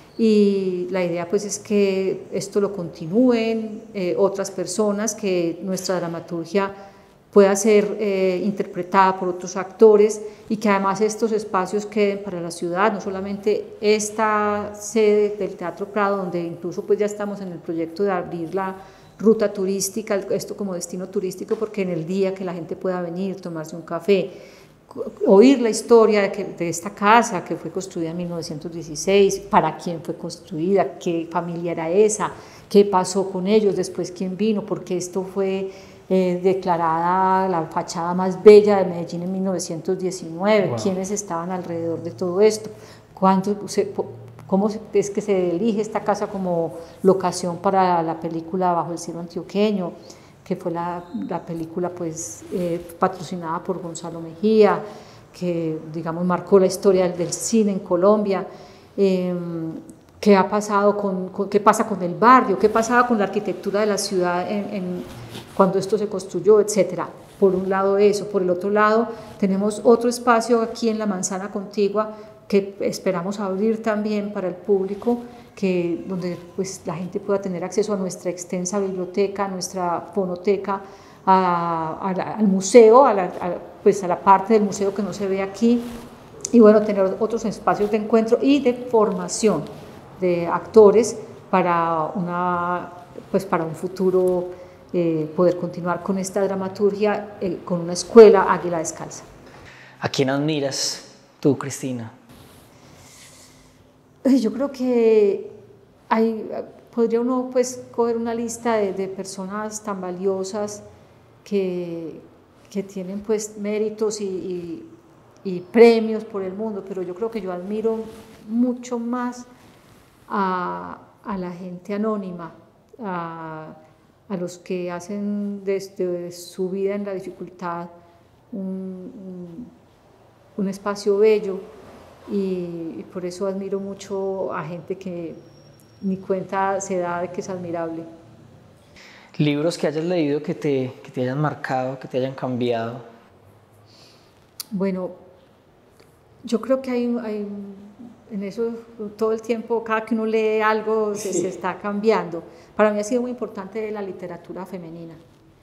Y la idea pues es que esto lo continúen eh, otras personas, que nuestra dramaturgia pueda ser eh, interpretada por otros actores y que además estos espacios queden para la ciudad, no solamente esta sede del Teatro Prado, donde incluso pues ya estamos en el proyecto de abrir la ruta turística, esto como destino turístico, porque en el día que la gente pueda venir, tomarse un café, oír la historia de, que, de esta casa que fue construida en mil novecientos dieciséis, para quién fue construida, qué familia era esa, qué pasó con ellos, después quién vino, porque esto fue eh, declarada la fachada más bella de Medellín en mil novecientos diecinueve, wow. Quiénes estaban alrededor de todo esto, cuánto se, cómo es que se elige esta casa como locación para la película Bajo el cielo antioqueño, que fue la, la película pues, eh, patrocinada por Gonzalo Mejía, que digamos marcó la historia del, del cine en Colombia. Eh, ¿Qué ha pasado con, con, qué pasa con el barrio? ¿Qué pasaba con la arquitectura de la ciudad en, en, cuando esto se construyó, etcétera? Por un lado eso, por el otro lado tenemos otro espacio aquí en la Manzana Contigua que esperamos abrir también para el público, que, donde pues, la gente pueda tener acceso a nuestra extensa biblioteca, a nuestra fonoteca, a, a la, al museo, a la, a, pues, a la parte del museo que no se ve aquí, y bueno, tener otros espacios de encuentro y de formación de actores para, una, pues, para un futuro eh, poder continuar con esta dramaturgia eh, con una escuela Águila Descalza. ¿A quién admiras tú, Cristina? Yo creo que hay, podría uno pues coger una lista de, de personas tan valiosas que, que tienen pues méritos y, y, y premios por el mundo, pero yo creo que yo admiro mucho más a, a la gente anónima, a, a los que hacen desde su vida en la dificultad un, un, un espacio bello y, y por eso admiro mucho a gente que ni cuenta se da de que es admirable. ¿Libros que hayas leído que te, que te hayan marcado, que te hayan cambiado? Bueno, yo creo que hay, hay en eso todo el tiempo, cada que uno lee algo se, sí. se está cambiando. Para mí ha sido muy importante la literatura femenina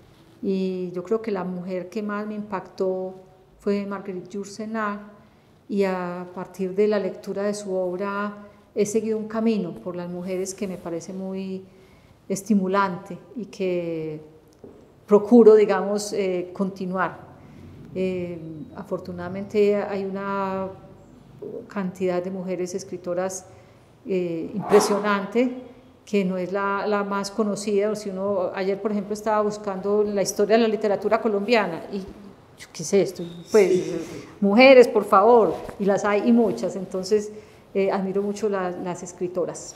y yo creo que la mujer que más me impactó fue Marguerite Yourcenar, y a partir de la lectura de su obra he seguido un camino por las mujeres que me parece muy estimulante y que procuro, digamos, eh, continuar. Eh, afortunadamente hay una cantidad de mujeres escritoras eh, impresionante, que no es la, la más conocida. Si uno, ayer, por ejemplo, estaba buscando la historia de la literatura colombiana y ¿qué es esto? Pues sí. Mujeres, por favor, y las hay y muchas, entonces eh, admiro mucho la, las escritoras.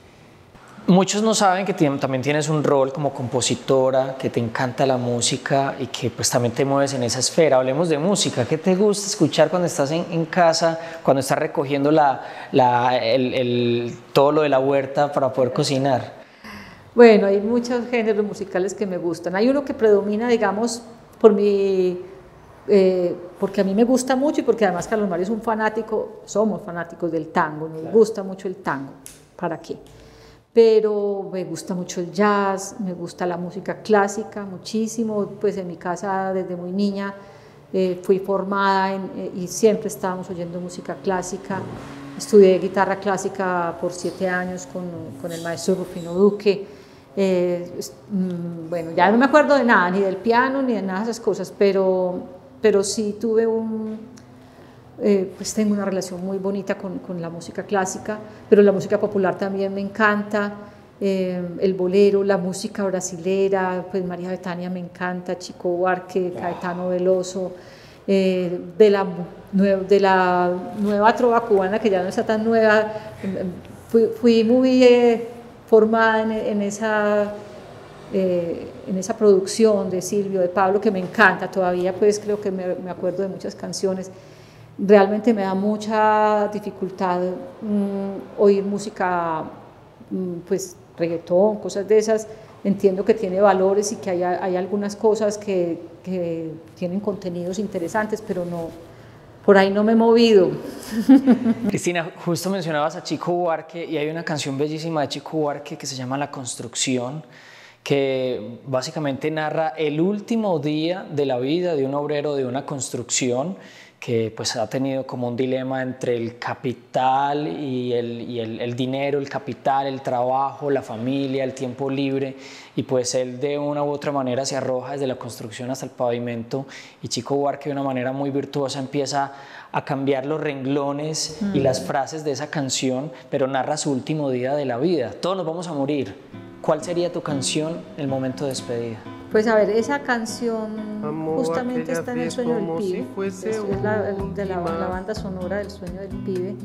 Muchos no saben que también tienes un rol como compositora, que te encanta la música y que pues también te mueves en esa esfera. Hablemos de música. ¿Qué te gusta escuchar cuando estás en, en casa, cuando estás recogiendo la, la, el, el, todo lo de la huerta para poder cocinar? Bueno, hay muchos géneros musicales que me gustan. Hay uno que predomina, digamos, por mi... Eh, porque a mí me gusta mucho y porque además Carlos Mario es un fanático, somos fanáticos del tango, nos claro. gusta mucho el tango. ¿Para qué? Pero me gusta mucho el jazz, me gusta la música clásica muchísimo, pues en mi casa desde muy niña eh, fui formada en, eh, y siempre estábamos oyendo música clásica. Estudié guitarra clásica por siete años con, con el maestro Rufino Duque. Eh, mm, bueno, ya no me acuerdo de nada, ni del piano, ni de nada de esas cosas, pero, pero sí tuve un... Eh, pues tengo una relación muy bonita con, con la música clásica, pero la música popular también me encanta, eh, el bolero, la música brasilera, pues María Bethania me encanta, Chico Buarque, Caetano Veloso, eh, de, la, de la nueva trova cubana, que ya no está tan nueva, fui, fui muy eh, formada en, en esa... Eh, en esa producción de Silvio, de Pablo, que me encanta todavía, pues creo que me, me acuerdo de muchas canciones. Realmente me da mucha dificultad mmm, oír música, mmm, pues reggaetón, cosas de esas. Entiendo que tiene valores y que hay, hay algunas cosas que, que tienen contenidos interesantes, pero no, por ahí no me he movido. Cristina, justo mencionabas a Chico Buarque y hay una canción bellísima de Chico Buarque que se llama La Construcción, que básicamente narra el último día de la vida de un obrero de una construcción que pues ha tenido como un dilema entre el capital y, el, y el, el dinero, el capital, el trabajo, la familia, el tiempo libre, y pues él de una u otra manera se arroja desde la construcción hasta el pavimento, y Chico Buarque de una manera muy virtuosa empieza a cambiar los renglones mm. y las frases de esa canción, pero narra su último día de la vida. Todos nos vamos a morir. ¿Cuál sería tu canción en el momento de despedida? Pues a ver, esa canción justamente está en El Sueño del Pibe, si es, es la, de la, la banda sonora del Sueño del Pibe,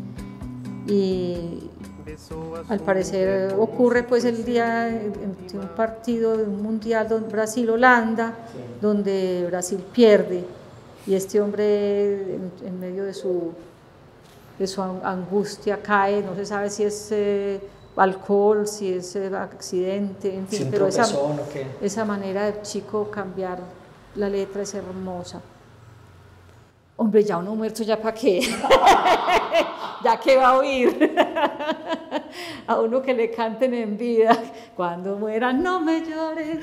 y al parecer ocurre pues el día de un partido de un mundial Brasil-Holanda, sí. donde Brasil pierde, y este hombre en, en medio de su, de su angustia cae, no se sabe si es... Eh, alcohol, si es accidente, en fin, pero esa, esa manera de Chico cambiar la letra es hermosa. Hombre, ya uno muerto, ¿ya para qué? ¿Ya qué va a oír? A uno que le canten en vida, cuando muera no me llores.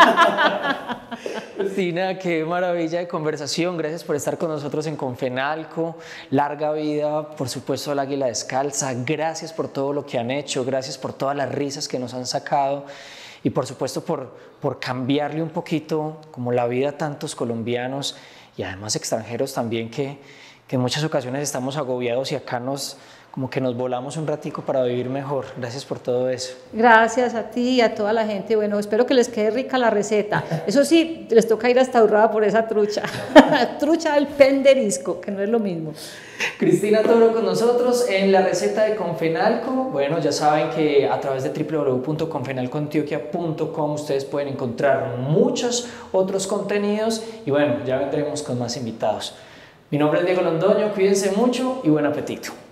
Cristina, qué maravilla de conversación, gracias por estar con nosotros en Confenalco, larga vida, por supuesto, al Águila Descalza, gracias por todo lo que han hecho, gracias por todas las risas que nos han sacado y por supuesto por, por cambiarle un poquito como la vida a tantos colombianos y además extranjeros también que, que en muchas ocasiones estamos agobiados y acá nos, como que nos volamos un ratico para vivir mejor. Gracias por todo eso. Gracias a ti y a toda la gente. Bueno, espero que les quede rica la receta. Eso sí, les toca ir hasta Urraba por esa trucha. Trucha del penderisco, que no es lo mismo. Cristina Toro con nosotros en la receta de Confenalco. Bueno, ya saben que a través de w w w punto confenalco antioquia punto com ustedes pueden encontrar muchos otros contenidos y bueno, ya vendremos con más invitados. Mi nombre es Diego Londoño, cuídense mucho y buen apetito.